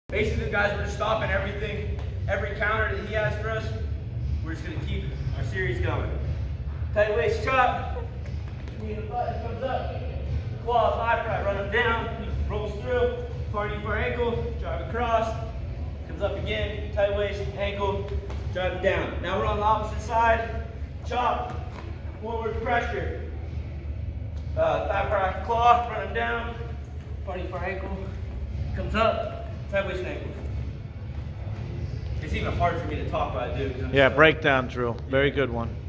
Basically, guys, we're just stopping everything, every counter that he has for us. We're just gonna keep our series going. Tight waist chop, knee in the butt, comes up, claw, thigh press, run him down, he rolls through, far knee, far ankle, drive across, comes up again, tight waist, ankle, drive it down. Now we're on the opposite side, chop, forward pressure, thigh press, claw, run him down, far knee, far ankle, comes up, tight waist, ankle. It's even hard for me to talk while I do. Yeah, breakdown drill. Very good one.